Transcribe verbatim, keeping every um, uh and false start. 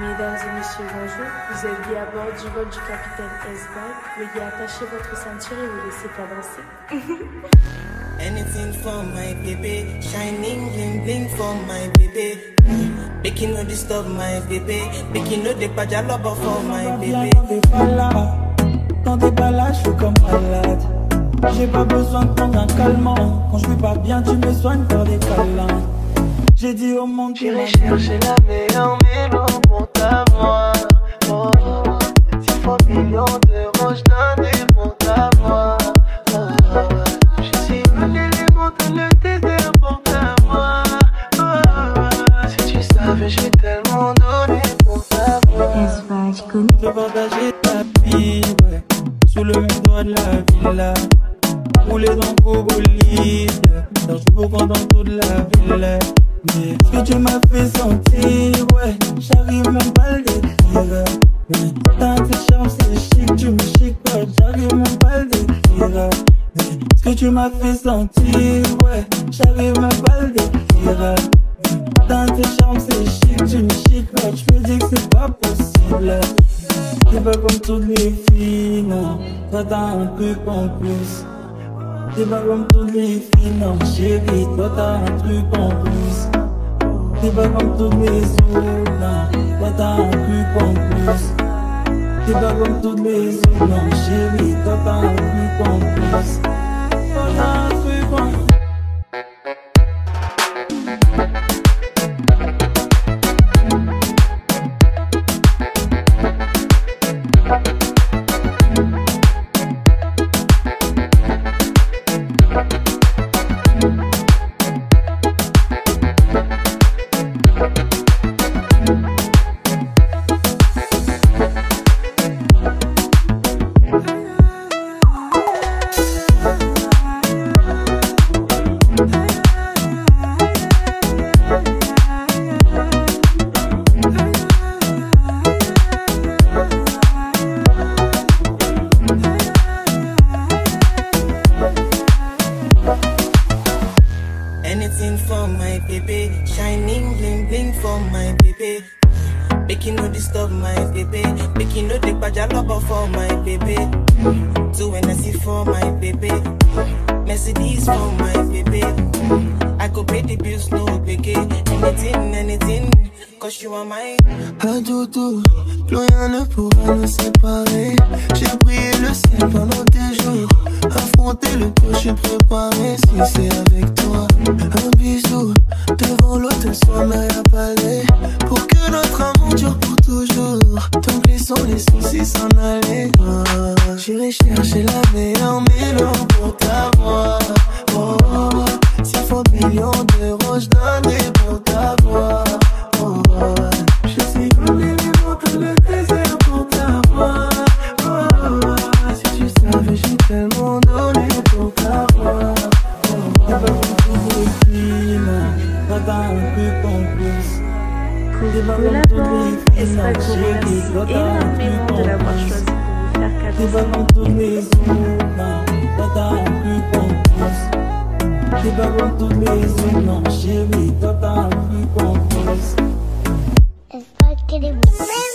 Mesdames et messieurs, bonjour. Vous êtes bien à bord du vol du capitaine S-Bag. Veuillez attacher votre ceinture et vous laisser cadencer. Anything for my baby, shining bling bling for my baby. Making no disturb my baby, making no dépajaloba for my baby. Quand t'es pas là, quand t'es pas là, je suis comme malade. J'ai pas besoin de prendre un calmant. Quand je vais pas bien, tu me soignes par des câlins. J'ai dit au monde, j'irai chercher la meilleure mélo pour t'avoir. Oh, six fois millions d'euros, je donnerai pour t'avoir. Oh, je suis venu les montagnes, le désert pour t'avoir. Oh, si tu savais, j'ai tellement donné pour t'avoir. je peux partager ta vie, ouais. Sous le même toit de la villa. Rouler dans Cobolide, dans je vous prends dans toute la ville. Mais ce que tu m'as fait sentir, ouais, j'arrive même pas à le décrire. T'as un petit charme, c'est chic, tu me chicotes, j'arrive même pas à le décrire. Ce que tu m'as fait sentir, ouais, j'arrive même pas à le décrire. T'as un petit charme, c'est chic, tu me chicotes, je me dis que c'est pas possible. T'es pas comme toutes les filles, non, toi t'as un truc en plus. T'es pas comme toutes les filles, non chérie, toi t'as un truc en plus. T'es pas comme toutes les autres, non, toi t'as un truc en plus. T'es pas comme toutes les autres, non chérie, toi t'as un truc en plus. Toi t'as un truc en plus. Anything for my baby, shining bling bling for my baby. Making no disturb my baby, making no dépajaloba for my baby. Two N S C for my baby, Mercedes for my baby. I could pay the bills, no biggie. Anything, anything, cause you are mine. À doudou, plus rien ne pourra nous séparer. J'ai prié le ciel pendant des jours. Affronter le tour, je suis préparé si c'est avec toi. Un bisou devant l'hôtel, sommeil à palais. Pour que notre amour dure pour toujours. Tant que laissons les soucis s'en aller. Oh, j'irai chercher la meilleure mélo pour t'avoir. Oh, six fois millions d'euros, je donnerai pour t'avoir. Oh, je suis comme les montagnes, le désert pour t'avoir. Oh, si tu savais, j'ai tellement donné pour t'avoir. Oh, t'es pas comme toutes les filles, non, toi t'as un truc en plus. T'es pas comme toutes les filles, non, chérie, toi t'as un truc en plus. T'es pas comme toutes les autres, non, toi t'as un truc en plus. T'es pas comme toutes les autres, non, chérie, toi t'as un truc en plus. It's like getting